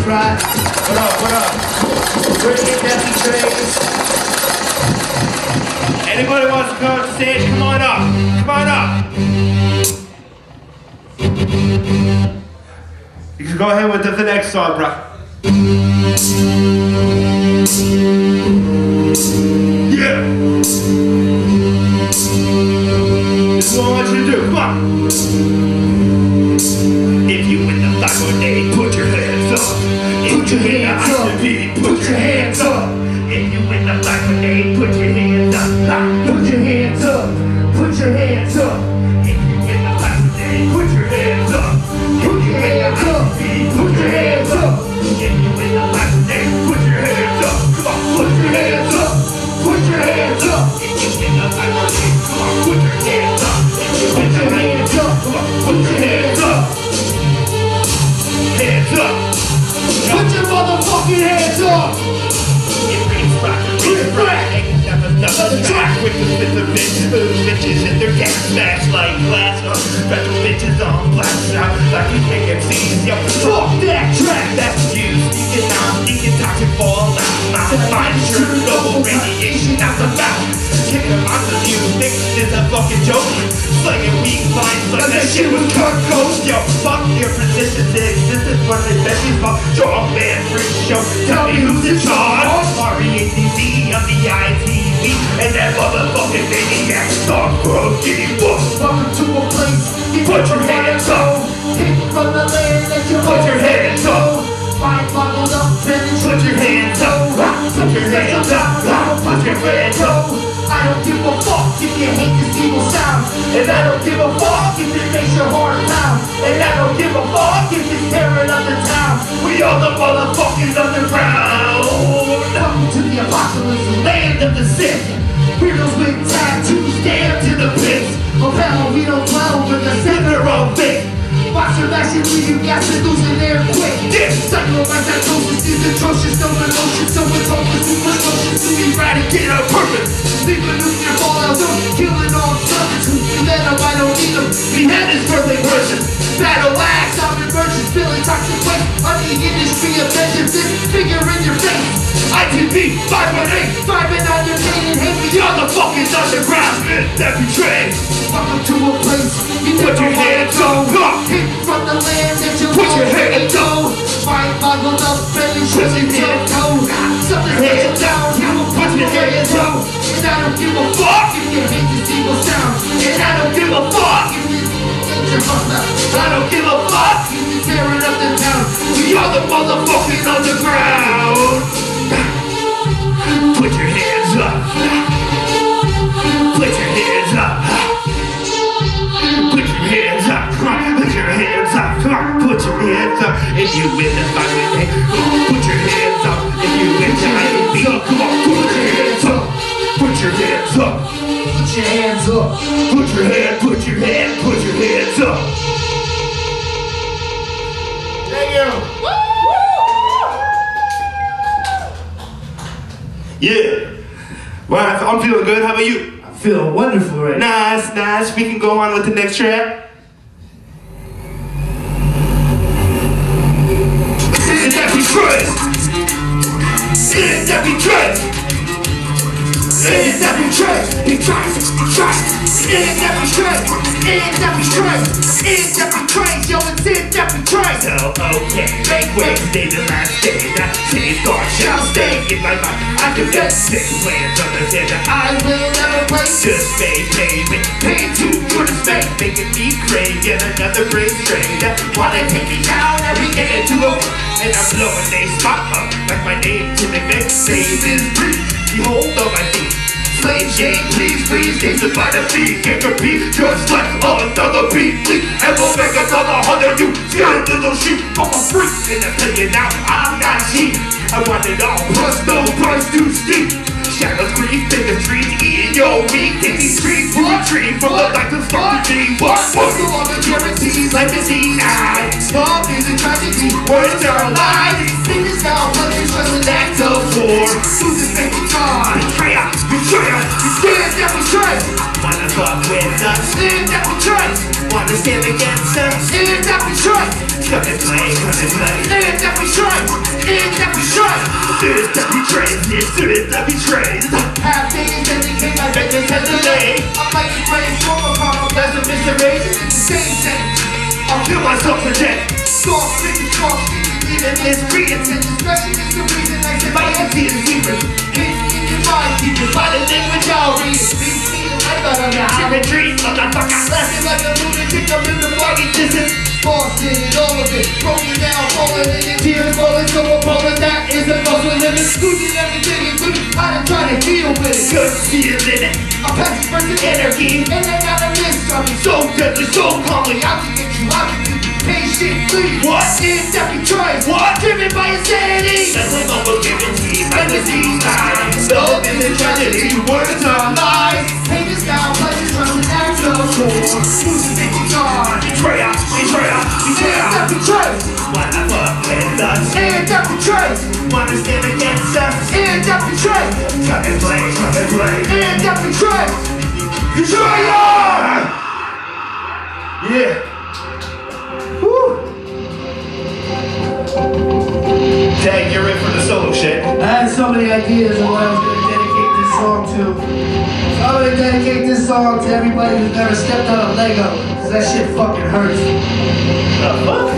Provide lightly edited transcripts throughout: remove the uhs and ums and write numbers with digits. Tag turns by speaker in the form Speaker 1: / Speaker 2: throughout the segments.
Speaker 1: right. What up, what up? We're the Deathly Trays. Anybody wants to come on stage, come on up. Come on up. You can go ahead with the next song, bro. Yeah. This is what I want you to do. Come on. If you win the black or day, put your hands up. If you win the ICP, put your hands up. If you win the black or day, put your hands up. Put your hands up. Put your hands up. If you win the black or day, put your hands up. Put your hands up. Put your hands up. If you win the black or day, put your hands up. Come on, put your hands up. Put your hands up. If you win the black or day, come on, put your hands up. If you win your hands up, come on, put your hands up. Hands up. Put your motherfucking hands up. It brings rock, it brings rock. Another track with the bitches, bitches in their gas smash like glass. Special bitches on blast out like you KFCs. Yo, fuck that track, that's you. Sneaking out, sneaking, talking, fall out. My mind sure double radiation out the mouth. Kicking them out the music is a fucking joke. Slinging weak lines like that shit was Kurt Coast. Yo, fuck your positions, existence when they bet these fuck. Strong man, freak show. Tell me who's in charge. R-E-A-C-D on the ITV. And that motherfucking maniac song from D-Book.
Speaker 2: Welcome to a place.
Speaker 1: Put your hands up.
Speaker 2: Kick from the land that you
Speaker 1: Put your hands up.
Speaker 2: Mind boggled up,
Speaker 1: Put your hands up. Put your hands up. Put your hands up.
Speaker 2: I don't give a fuck if you hate this evil sound.
Speaker 1: And I don't give a fuck
Speaker 2: If it makes your heart pound.
Speaker 1: And I don't give a fuck if it's tearing up the town. We are the motherfucking underground.
Speaker 2: Welcome to the apocalypse,
Speaker 1: Land of the sick.
Speaker 2: heroes with tattoos.
Speaker 1: Damn to the pits.
Speaker 2: Of hell, we don't dwell with the
Speaker 1: In
Speaker 2: center.
Speaker 1: their own thing.
Speaker 2: Watch your action, leave you gas and losing air quick.
Speaker 1: Yeah.
Speaker 2: Psychomycosis is atrocious, no emotion, so it's hopeless to push motion to eradicate our purpose. Leave a nuclear fallout, killing all substitutes. You let them, I don't need them.
Speaker 1: Behead his birthday person.
Speaker 2: Battle axe, I'm emerging, spilling toxic waste. On the industry of vengeance, this figure in your face.
Speaker 1: ITV 518.
Speaker 2: Driving on your pain and hate me.
Speaker 1: You're the fucking underground. That betrays.
Speaker 2: Welcome to a place you
Speaker 1: Put your hands up.
Speaker 2: Hit from the land that you
Speaker 1: Put your
Speaker 2: won't
Speaker 1: hands
Speaker 2: go. Mind boggled up, belly
Speaker 1: Put your hands up.
Speaker 2: Something
Speaker 1: Hands
Speaker 2: down,
Speaker 1: up.
Speaker 2: you will
Speaker 1: Put your hands up.
Speaker 2: And I don't give a fuck if you hate this evil sound.
Speaker 1: And I don't give a fuck.
Speaker 2: If you hate your mother,
Speaker 1: I don't give a fuck.
Speaker 2: if you tearing up the town.
Speaker 1: We are the motherfucking underground. Put your hands up. Put your hands up. Put your hands up. Come on. Put your hands up. Come on. Put your hands up. If you win the fight with me, put your hands up. If you win the ITV, come on. Put your hands up. Put your hands up.
Speaker 2: Put your hands up.
Speaker 1: Put your hand, put your hand, put your hands up. Thank you. Yeah. Well, I'm feeling good. How about you?
Speaker 2: I feel wonderful right now.
Speaker 1: Nice, nice. We can go on with the next track. Is that betrayed? Is that betrayed? Is that betrayed? Betrayed, betrayed. Is that betrayed? Is that betrayed? Is that betrayed? Yo, it's in that betrayed. So, okay, make way, stay the last day. That same thought shall stay in my mind. I confess, six plans understand that I will never play. Just maintain me, pain to put a spade, making me crave yet another brain strain that wanna take me down every day into a and I'm blowing a spot up like my name typically saves is free. Behold on my feet. Slave shade, please, please, days of by the feet. Can't repeat, just like another beat. And we'll make another 100 you. Scared little sheep, I'm a freak. And I'm playing out, I'm not cheap. I want it all, plus no price too steep. Shadows grief in the streets, eating your meat. In these streets, retreat from the life of start to be. What?
Speaker 2: What's the longer guarantees?
Speaker 1: Life is denied.
Speaker 2: Love is a tragedy.
Speaker 1: Words are lies.
Speaker 2: Things now, but it's just an act of
Speaker 1: war.
Speaker 2: Losing faith in God.
Speaker 1: Betrayal, betrayal.
Speaker 2: You stand that betrayed.
Speaker 1: Wanna fuck with us?
Speaker 2: Stand that betrayed.
Speaker 1: Wanna stand against us?
Speaker 2: Stand that betrayed.
Speaker 1: Come and play, come and play.
Speaker 2: Stand that betrayed.
Speaker 1: students that betrays, dear students that betrays.
Speaker 2: Half days and they came my vengeance has delayed. I'm like a brainstorm upon a pleasant mystery. It's the same thing.
Speaker 1: I'll kill myself for death.
Speaker 2: Soft speaking, even this credence and discretion is the reason I said my empty is secret. Hidden in your mind, keep your body language, I'll read it. Please feel like that on the
Speaker 1: Symmetry, motherfucker.
Speaker 2: Laughing like a lunatic, I'm in the foggy distance. Lost in it, all of it, broken down, falling in it. Tears falling so appalling, that is a muscle limit. Losing everything, including how to try to deal with it.
Speaker 1: Good feeling it.
Speaker 2: A passion for the
Speaker 1: Energy.
Speaker 2: and I got a miss on me.
Speaker 1: So deadly, so calmly.
Speaker 2: Out to get you, out to get you. Patiently.
Speaker 1: What?
Speaker 2: Is that we try?
Speaker 1: What?
Speaker 2: Driven by insanity.
Speaker 1: That's an unbelievability, fantasy time. Love is a tragedy, words are lies.
Speaker 2: Hate is now, pleasure from an act of war. Losing thinking on.
Speaker 1: Betrayer, betrayer,
Speaker 2: And that
Speaker 1: betrayer.
Speaker 2: we try.
Speaker 1: What I fuck with us.
Speaker 2: And that we try.
Speaker 1: Wanna stand against us.
Speaker 2: And that we try.
Speaker 1: Come and play, come and play.
Speaker 2: And that we try.
Speaker 1: Betrayer! Yeah.
Speaker 2: Woo.
Speaker 1: Dang, you're in for the solo shit.
Speaker 2: I had so many ideas of what I was going to dedicate this song to. So I'm going to dedicate this song to everybody who's never stepped on a Lego, because that shit fucking hurts.
Speaker 1: The fuck?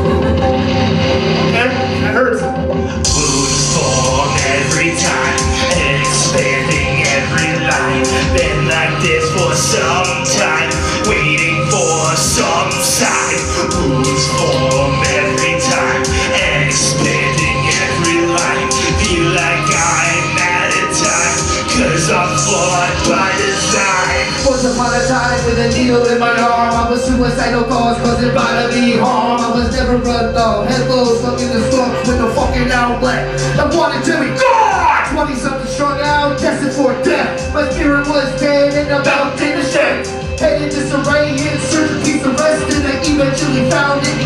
Speaker 1: Okay, that hurts. Wounds form every time, expanding every line. Been like this for some time, waiting for some sign. Wounds form every time, expanding every line. Feel like I'm out of time, cause I'm flawed by design.
Speaker 2: Once upon a time with a needle in my arm, I was suicidal thoughts causing bodily harm. I was never run off, head low, stuck in the slumps with no fucking outlet. I wanted to be gone! 20-something strung out, destined for death. My spirit was dead and about to the shed. Headed disarray in search of peace and rest, and I eventually found it.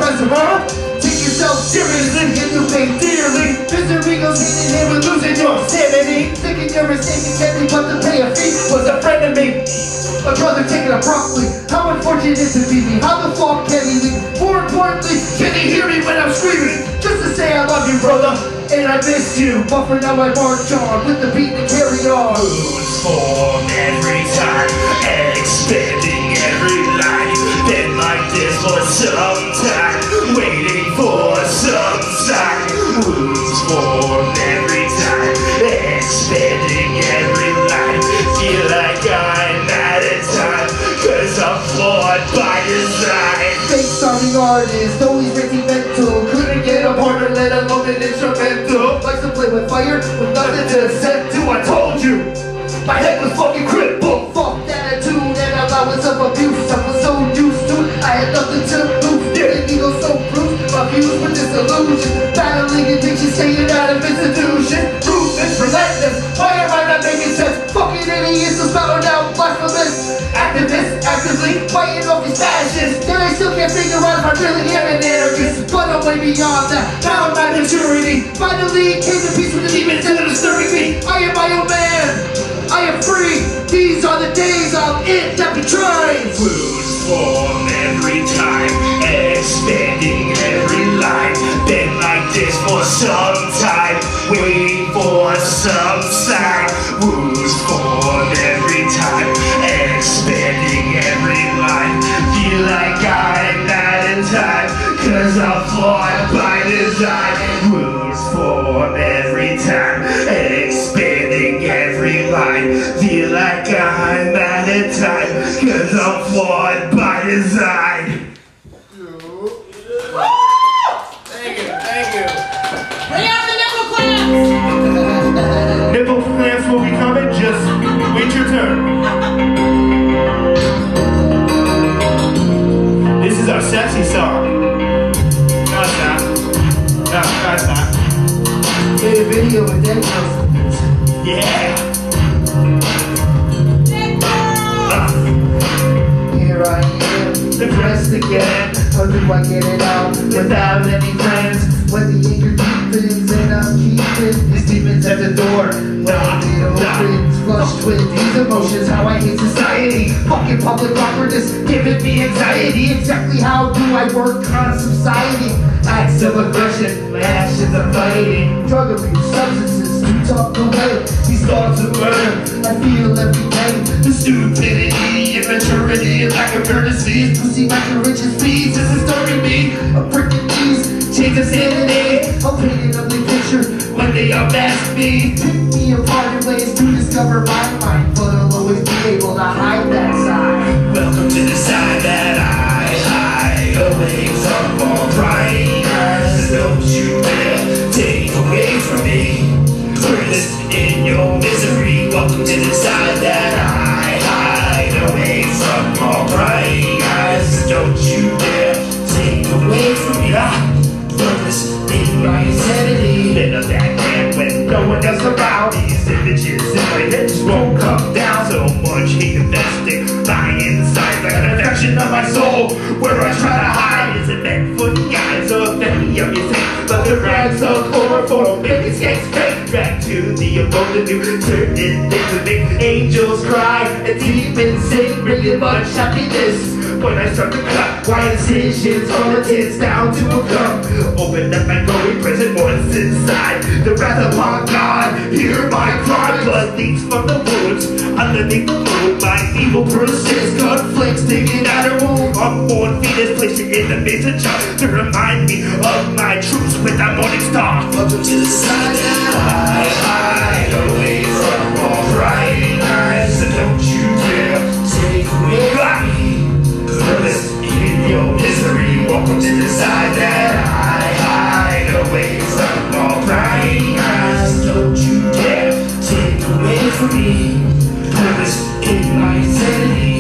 Speaker 2: Take yourself seriously, and you pay dearly. Misery goes hand in hand with losing your sanity. Thinking you're a saint deadly, but to pay a fee was a friend of me. A brother taken abruptly. How unfortunate to be me. How the fuck can he leave? More importantly, can he hear me when I'm screaming? Just to say I love you, brother, and I miss you. But for now I march on with the beat to carry on.
Speaker 1: Wounds form every time, expanding every line. Been like this for some time, waiting for some sign. Wounds form every time, expanding every line. Feel like I'm out of time, cause I'm flawed by design.
Speaker 2: Fake starving artist, always raising mental. Couldn't get a partner, let alone an instrumental. Likes to play with fire, with nothing to set to. I told you, my head was fucking crippled. Fuck that attitude and allowance of abuse. I was so used to it, I had nothing to lose. Didn't ego so bruised, my views were disillusioned. Battling addiction, staying out of institution. Ruthless, relentless, why am I not making sense? Fucking idiots, so spouting out blasphemous. Activists, actively fighting off these fascists. Then I still can't figure out if I really am an anarchist. But I'm way beyond that, now I'm at maturity. Finally came to peace with the demons that are disturbing me. I am my own man, I am free. These are the days of it that betrays.
Speaker 1: Wounds form every time, expanding every line. Been like this for some time, waiting for some sign. Wounds form every time, expanding every line. Feel like I'm out of time, cause I'm flawed by design. Wounds form every time, expanding every line. Feel like I'm out of time, cause I'm flawed by design.
Speaker 3: Thank you. Bring out the nipple clamps!
Speaker 1: Nipple clamps will be coming, just wait your turn. This is our sexy song. No, it's not. No, it's not.
Speaker 2: Made a video with Daniels.
Speaker 1: Yeah.
Speaker 2: Here I am, depressed again. How do I get it out without any friends? When the anger deepens and I'm keeping these demons at the door. When it opens, flushed with these emotions, how I hate society. Fucking public awkwardness, giving me anxiety. Exactly how do I work on society? Acts of aggression, my actions passions of fighting, drug abuse, substances, you talk away. These thoughts of murder, I feel every day. The stupidity, immaturity, and lack of courtesy. Pussy like the richest bees, is disturbing me. I'm breaking these chains of sanity. I'll paint an ugly picture when they unmask me. Pick me apart in ways to discover my mind, but I'll always be able to hide that side. Welcome to the side that I hide away from all prying eyes. Don't you dare take away from me. First in your misery. Welcome to the side that I hide away from all prying eyes. Don't you dare take away from me. Purpose in my insanity. Little that man when no one else around. These images in my head just won't come down. So much hate investing my inside like an infection of my soul. Where I try to hide is it meant for the eyes of many of you think. But the rags of chloroform make it skate straight back to the abode to do certain things that make angels cry and demons sing, bringing much happiness. When I start to cut why decisions, politics down to a cup. Open up and go in prison once inside. The wrath upon God, hear my cry. Blood leaks from the wounds underneath the moon. My evil persists, conflicts digging out her womb. Unborn fetus placed it in the midst of child to remind me of my truths with that morning star. Welcome to the side that I hide away from all prying eyes. And don't you dare take away from me. Purpose in your misery. Welcome to the side that I hide away from all prying eyes. Don't you dare take away from me. Purpose in my insanity.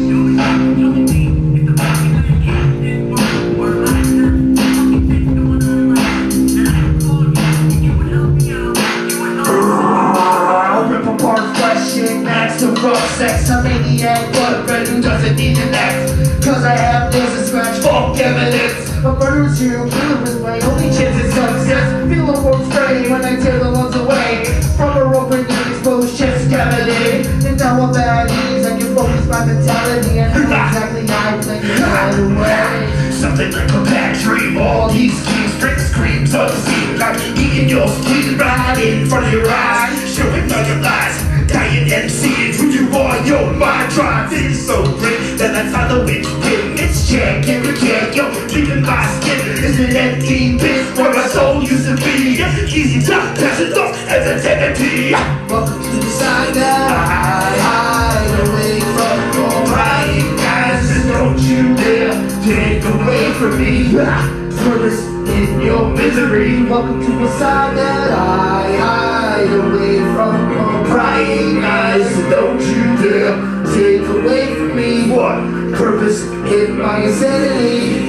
Speaker 2: I'll rip apart flesh and max to rough sex. A maniac, but a friend who doesn't need an axe. Cause I have nails and scratch, fuck evidence. A murderous serial killer is my only chance at success. Feel a warm spray when I tear the lungs away from a open and exposed chest cavity. And now I'm at ease, I can focus my mentality and how exactly I plan to hide away. Something like a bad dream, all these schemes, straight screams unseen. Like eating your spleen right in front of your eyes, showing all your lies. Dying MCing who you are, your mind drive is so great that I follow it. It's Jack and Rick, yo, leaving my skin is an empty pit where my soul used to be. Easy to pass it off as a deputy. Welcome to the side that I hide away from your prying eyes. And don't you dare take away from me. Purpose in your misery. Welcome to the side that I hide away from your prying eyes. And don't you dare take away from me. What? Purpose in my insanity.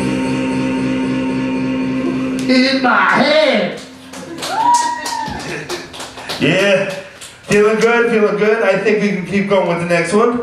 Speaker 2: In my head.
Speaker 4: Yeah, feeling good, feeling good. I think we can keep going with the next one.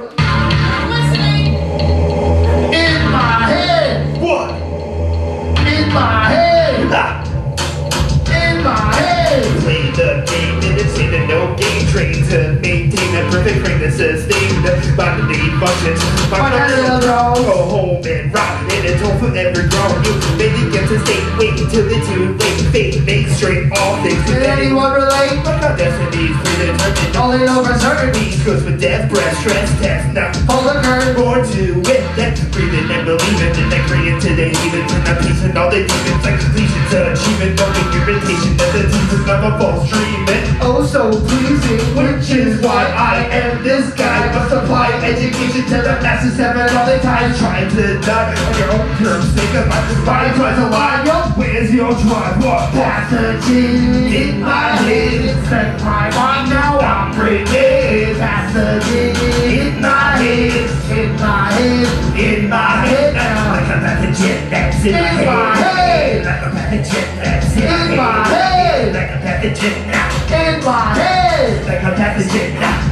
Speaker 2: In my head.
Speaker 4: What?
Speaker 2: In my head.
Speaker 4: Ha!
Speaker 2: In my head.
Speaker 4: Play the game and it's in a no game. Train to maintain a perfect frame that sustains the bodily functions. Go home and rock and it's home forever grown. You maybe get to stay waiting till the tune late. Fate makes straight all things.
Speaker 2: Did anyone relate?
Speaker 4: But our destinies predetermined.
Speaker 2: All in over certainty.
Speaker 4: Goes with death, breath, stress, test. Now
Speaker 2: Hold the curve.
Speaker 4: born to it, then breathing and believing in that creating today, even turn that peace and all the demons like lesions of achievement, knowing irritation that the Jesus never falls dreaming.
Speaker 2: Oh, so pleasing, which is why I am this guy. Must apply education to the masses, having all the time.
Speaker 4: Trying to die on your own terms, think about this body tries to lie. Yo, where's your drive? What?
Speaker 2: Passaging in my head, it's like my mind now. I'm breaking. Passaging in my head, in my head, in my head now.
Speaker 4: Like a pathogen that's in
Speaker 2: In my head.
Speaker 4: Like a pathogen that's
Speaker 2: In my head.
Speaker 4: Like a pathogen now.
Speaker 2: In my head.
Speaker 4: Like a pathogen now.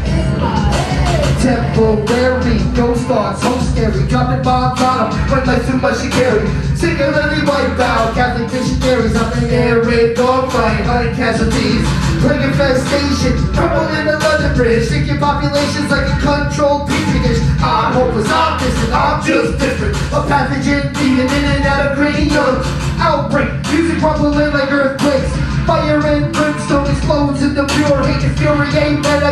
Speaker 2: Temporary ghost thoughts, so scary. Dropping bombs on them when life's too much to carry. Singularly wiped out Catholic missionaries on the air raid dogfight, hunting casualties. Plague infestation, trouble in the London Bridge. Thinking populations like a controlled petri dish. I'm hopeless, I'm distant, I'm just different. A pathogen beating in and out of craniums. Outbreak, music rumbling like earthquakes.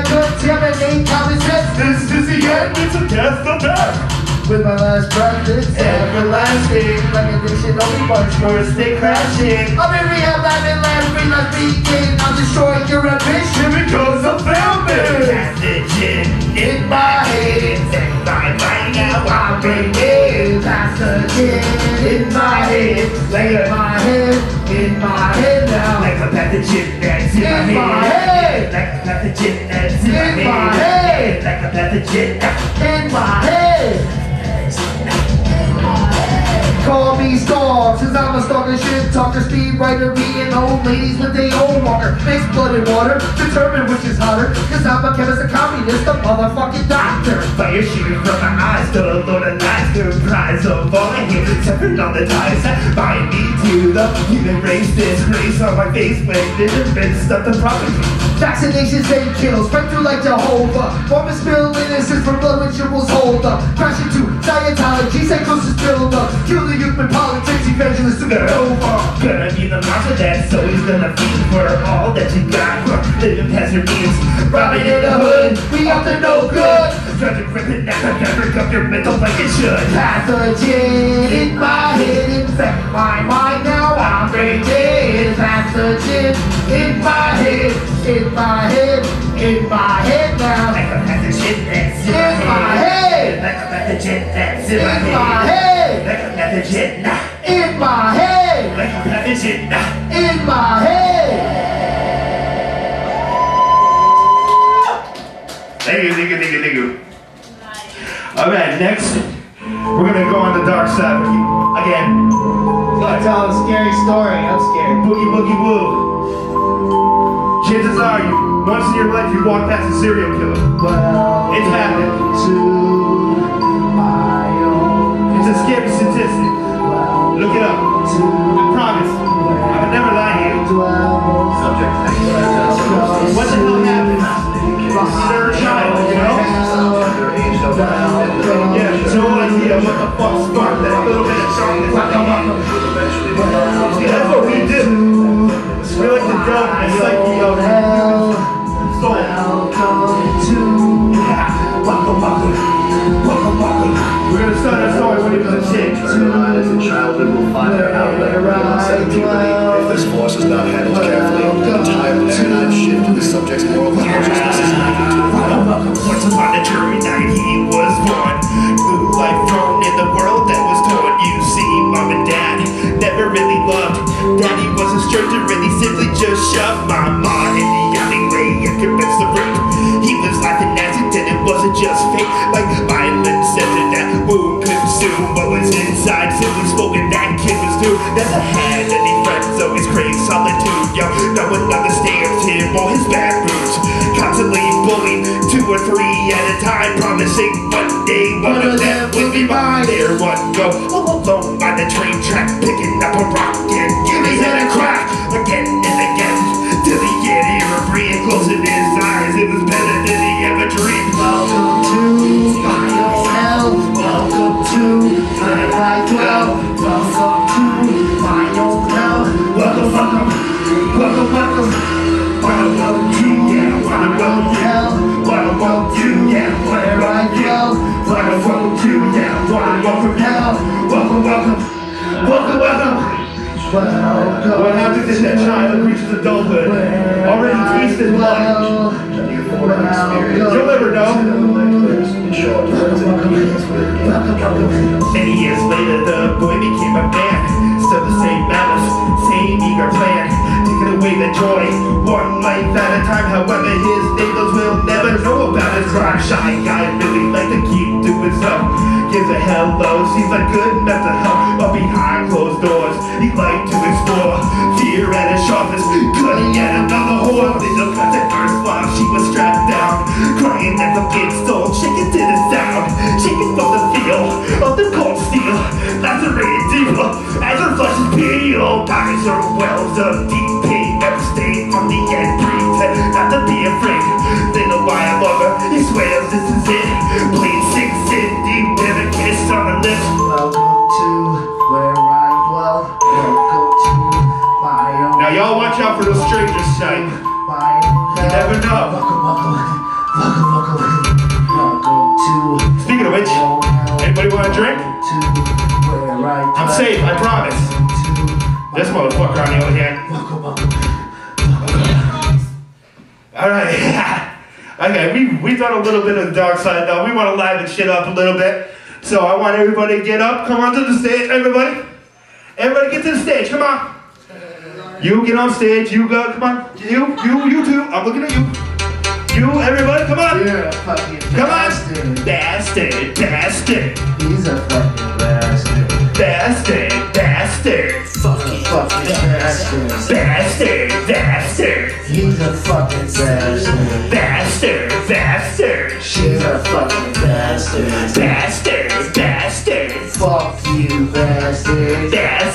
Speaker 2: contaminate common sense.
Speaker 4: This is the end, it's a death of death.
Speaker 2: With my last breath, it's
Speaker 4: Everlasting.
Speaker 2: like addiction, only much more.
Speaker 4: Stay crashing.
Speaker 2: I'm in rehab, I'm in land, free life begin. I'm destroying your ambition.
Speaker 4: Because I found it. Pathogen in my head. In my mind now I'm bringing.
Speaker 2: Pathogen
Speaker 4: In my head. Like
Speaker 2: in my head, in my head now.
Speaker 4: Like a pathogen that's in
Speaker 2: In
Speaker 4: my
Speaker 2: my
Speaker 4: head.
Speaker 2: head.
Speaker 4: Like a pathogen that's in
Speaker 2: In
Speaker 4: my
Speaker 2: my
Speaker 4: head.
Speaker 2: head.
Speaker 4: Like a pathogen.
Speaker 2: In my head. Call me star, since I'm a stalker, shit talker, speed writer, being old ladies with their own walker. Mix blood and water, determine which is hotter. Cause I'm a chemist, a communist, a motherfucking doctor.
Speaker 4: Fire shooting from my eyes, to a load of lies, comprise of all I hear, separate on the ties that bind me to the human race. Disgrace on my face when in the midst of the prophecy.
Speaker 2: Vaccinations and kills, break through like Jehovah. Woman spill innocence from blood rituals hold up. Crash into Scientology, psychosis build up. Kill the youth with politics, evangelist supernova.
Speaker 4: Gonna be the monster that's always gonna feed for all that you got. Living past your means, robbing in the hood,
Speaker 2: We up to no good.
Speaker 4: trying to rip it down, never up your mental like it should.
Speaker 2: Pathogen in my head, infect my mind now. I'm raging. Pathogen in my head, in my head, in my head now.
Speaker 4: Like a pathogen that's
Speaker 2: In my head.
Speaker 4: Like a pathogen that's in
Speaker 2: In my
Speaker 4: my
Speaker 2: head,
Speaker 4: Like a pathogen,
Speaker 2: in my head,
Speaker 4: like a pathogen.
Speaker 2: in my head.
Speaker 4: Thank you. Alright, next, we're gonna go on the dark side again.
Speaker 3: Tell a scary story. I'm scared.
Speaker 4: Boogie Boogie Woo. Chances are, once in your life you walk past a serial killer.
Speaker 2: Well,
Speaker 4: It's happening.
Speaker 2: to my own.
Speaker 4: It's a scary statistic.
Speaker 2: Well,
Speaker 4: Look it up.
Speaker 2: to
Speaker 4: I promise. I would never lie to you.
Speaker 2: dwell.
Speaker 4: What the hell happened? You're a child, you know? You have no idea what the fuck sparked that little bit of darkness. See, that's what we do. We like to delve in the psyche of soul. We're gonna start our story when he was a kid.
Speaker 5: As a childhood will find their outlet around 7 puberty. If this force is not handled carefully, the entire paradigm shift in the subject's moral consciousness is likely to occur.
Speaker 4: Once upon a dreary night he was born. New life thrown in the world that was torn. You see, mom and dad never really loved. Daddy was a stranger and he simply just shoved mama in the alleyway and commenced the rape. He was laughing at it and it wasn't just fake. Like violence after that wound consumed what was inside. Simply spoken, that kid was due. Never had any friends, always craved solitude. Yo, no one understands him or his bad moods. Constantly bullied 2 or 3 at a time, promising one day one of them would be mine. There one go, all alone by the train track, picking up a rock and giving it a crack again and again till he get here and breathe, closing his eyes. It was better than he ever dreamed.
Speaker 2: Welcome to my own hell. Welcome to where I dwell. Welcome to my own hell.
Speaker 4: Welcome, welcome, welcome, welcome. Welcome to, yeah, welcome hell. Welcome to, yeah, where I dwell. Welcome to, yeah, welcome hell. Welcome, welcome, welcome, welcome. What happens is that child reaches adulthood, already tasted blood. You'll never know. Many years later, the boy became a man. Still the same malice, same eager plan. Taking away the joy, one life at a time. However, his neighbors will never know about his crime. Shy guy really like to keep to himself. Gives a hello, seems like good mental health. But behind closed doors, he liked to explore. Fear at his sharpest, cutting at another whore. Little cut at first while she was strapped down, crying at the kid stole, shaking to the sound, shaking from the feel of the cold steel, lacerated deeper as her flesh is peeled. Eyes are wells of deep pain, never stayed from the end. Pretend not to be afraid. Little while longer, he swears this is it. Bleed sinks in deep, never kissed on the lips.
Speaker 2: Welcome to where I dwell. Welcome to my own.
Speaker 4: Now y'all watch out for those strangers tonight.
Speaker 2: My own hell.
Speaker 4: You never know.
Speaker 2: Welcome, welcome.
Speaker 4: Speaking of which, anybody want a drink? I'm safe, I promise. This motherfucker on the other hand. Alright. Okay, we've done a little bit of the dark side now. We want to liven shit up a little bit. So I want everybody to get up. Come on to the stage, everybody. Everybody get to the stage, come on. You get on stage, you go, come on. You too. I'm looking at you. You, everybody, come on.
Speaker 2: You're a fucking
Speaker 4: Come on.
Speaker 2: bastard.
Speaker 4: Bastard.
Speaker 2: He's a fucking bastard.
Speaker 4: Bastard.
Speaker 2: Fucking bastard.
Speaker 4: Bastard.
Speaker 2: He's a fucking bastard.
Speaker 4: Bastard.
Speaker 2: She's a fucking bastard.
Speaker 4: Bastard.
Speaker 2: Fuck you, bastard.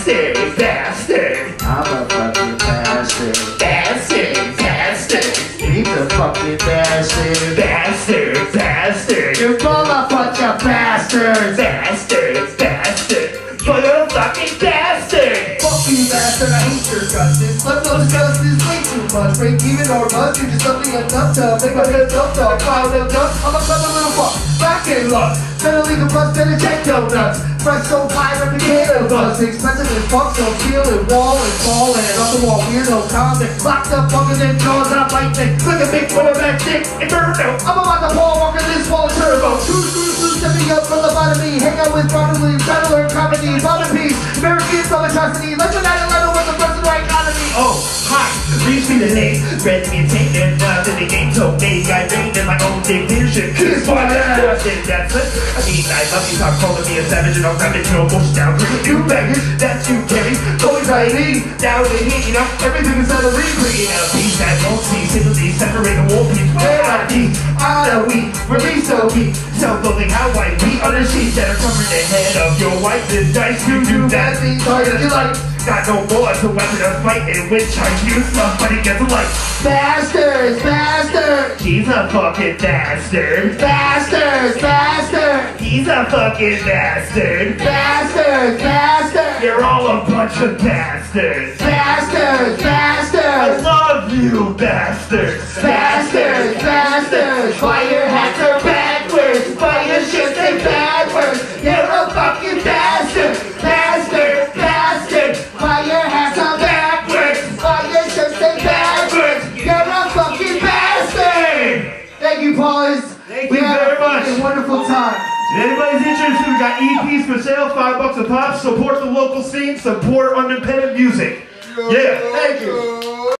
Speaker 4: Bastard.
Speaker 2: I'm a fucking bastard.
Speaker 4: Bastard.
Speaker 2: He's a fucking bastard.
Speaker 4: Bastard.
Speaker 2: You're all a bunch of bastards.
Speaker 4: Bastard. Motherfucking bastard.
Speaker 2: Fuck you, bastard. I hate your guts. This left on the guts is way too much. Break even or bust. You're just something enough to make my head dump dog. Cloud of dust. I'm a clever little fuck. Back in luck. Better leave the bus than a check donuts. Fresh so high, replicator bus. Expensive as fuck, so feel it. Wall and fall and off the wall. Weirdo comment. Locked up, fucking in jaws out lightning. Like a big quarterback stick. Inferno. I'm about to Paul Walker this wall turbo. Screw, stepping up from the bottom of me. Hang out with probably try to learn comedy. Bottom piece. American some atrocity. Like the 9/11 was the first right economy.
Speaker 4: Oh, hi, reach me the name. Read me and taken nothing the game so big. I reigned in my own dictatorship. Kiss my ass. That's it. I mean, I love you, stop calling me a savage and I'll grab it, you'll push down. You begging, that's you, Kenny. Going right in, down the heat, you know, everything is out of bringing out peace that won't see, simply separate the war piece. Where are these? Out of wheat, release the heat. Self-loathing how I beat on the sheets that are covering the head of your wife. This dice, you do that, things harder you like. Got no more to weapon of fight in which I use love, but it gets a light.
Speaker 2: Bastards.
Speaker 4: He's a fucking bastard.
Speaker 2: Bastards.
Speaker 4: He's a fucking bastard.
Speaker 2: Bastards.
Speaker 4: You're all a bunch of bastards.
Speaker 2: Bastards.
Speaker 4: I love you, bastards.
Speaker 2: Bastards. Why your hats are backwards? Why your shirts are backwards? You're a fucking bastard. Why your hats are backwards? Why your shirts are backwards? You're a fucking bastard. Thank you, Paulus.
Speaker 4: Thank you very much.
Speaker 2: A wonderful time.
Speaker 4: If anybody's interested, we got EPs for sale, $5 a pop. Support the local scene, support independent music. Yeah.
Speaker 2: Thank you.